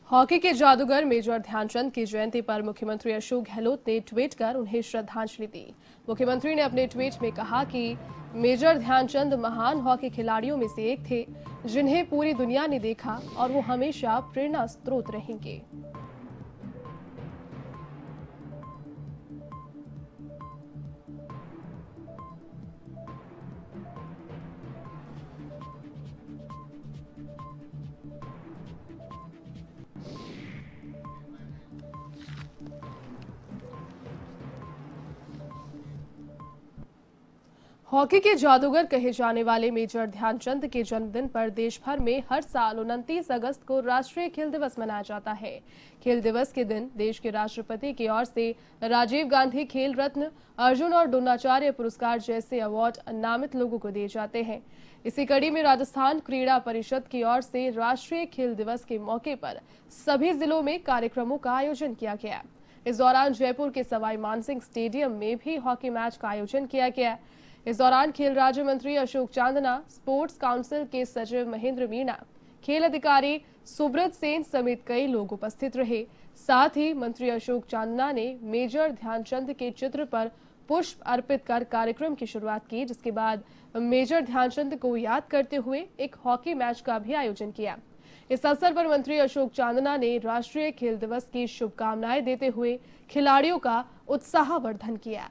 Hockey के जादूगर major Dhyanchand की जयंती पर मुख्यमंत्री अशोक गहलोत ने ट्वीट कर उन्हें श्रद्धांजलि दी। मुख्यमंत्री ने अपने ट्वीट में कहा कि मेजर ध्यानचंद महान हॉकी खिलाड़ियों में से एक थे, जिन्हें पूरी दुनिया ने देखा और वो हमेशा प्रेरणा स्रोत रहेंगे। हॉकी के जादूगर कहे जाने वाले मेजर ध्यानचंद के जन्मदिन पर देश भर में हर साल 29 अगस्त को राष्ट्रीय खेल दिवस मनाया जाता है। खेल दिवस के दिन देश के राष्ट्रपति की ओर से राजीव गांधी खेल रत्न, अर्जुन और द्रोणाचार्य पुरस्कार जैसे अवार्ड नामित लोगों को दिए जाते हैं। इसी कड़ी में राजस्थान क्रीड़ा परिषद की ओर से राष्ट्रीय खेल दिवस के मौके पर सभी जिलों में कार्यक्रमों का आयोजन किया गया। इस दौरान जयपुर के सवाई मानसिंह स्टेडियम में भी हॉकी मैच का आयोजन किया गया। इस दौरान खेल राज्य मंत्री अशोक चांदना, स्पोर्ट्स काउंसिल के सचिव महेंद्र मीणा, खेल अधिकारी सुब्रत सेन समेत कई लोग उपस्थित रहे। साथ ही मंत्री अशोक चांदना ने मेजर ध्यानचंद के चित्र पर पुष्प अर्पित कर कार्यक्रम की शुरुआत की, जिसके बाद मेजर ध्यानचंद को याद करते हुए एक हॉकी मैच का भी आयोजन किया। इस अवसर पर मंत्री अशोक चांदना ने राष्ट्रीय खेल दिवस की शुभकामनाएं देते हुए खिलाड़ियों का उत्साहवर्धन किया।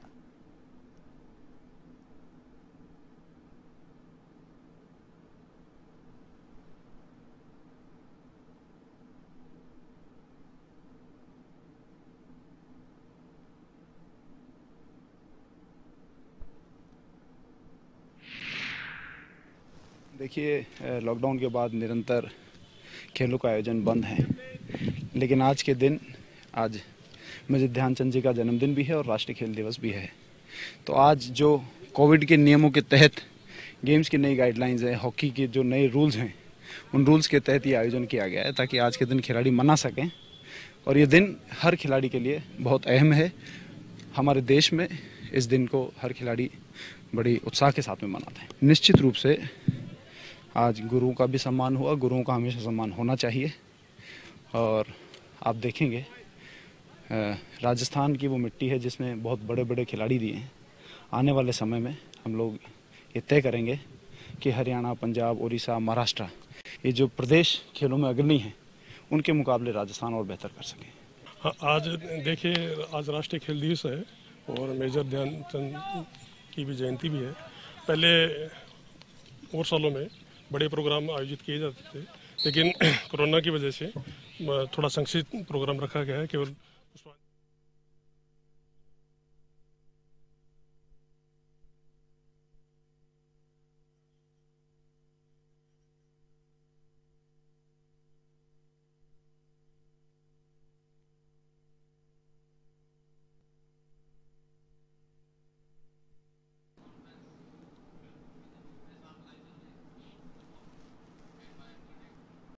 देखिए, लॉकडाउन के बाद निरंतर खेलों का आयोजन बंद है, लेकिन आज के दिन आज मेजर ध्यानचंद जी का जन्मदिन भी है और राष्ट्रीय खेल दिवस भी है। तो आज जो कोविड के नियमों के तहत गेम्स की नई गाइडलाइंस है, हॉकी के जो नए रूल्स हैं, उन रूल्स के तहत ये आयोजन किया गया है ताकि आज के दिन खिलाड़ी मना सकें। और ये दिन हर खिलाड़ी के लिए बहुत अहम है। हमारे देश में इस दिन को हर खिलाड़ी बड़ी उत्साह के साथ में मनाते हैं। निश्चित रूप से आज गुरुओं का भी सम्मान हुआ, गुरुओं का हमेशा सम्मान होना चाहिए। और आप देखेंगे राजस्थान की वो मिट्टी है जिसमें बहुत बड़े बड़े खिलाड़ी दिए हैं। आने वाले समय में हम लोग ये तय करेंगे कि हरियाणा, पंजाब, उड़ीसा, महाराष्ट्र, ये जो प्रदेश खेलों में अग्रणी हैं, उनके मुकाबले राजस्थान और बेहतर कर सकें। आज देखिए, आज राष्ट्रीय खेल दिवस है और मेजर ध्यानचंद की भी जयंती भी है। पहले और सालों में बड़े प्रोग्राम आयोजित किए जाते थे, लेकिन कोरोना की वजह से थोड़ा संक्षिप्त प्रोग्राम रखा गया है। केवल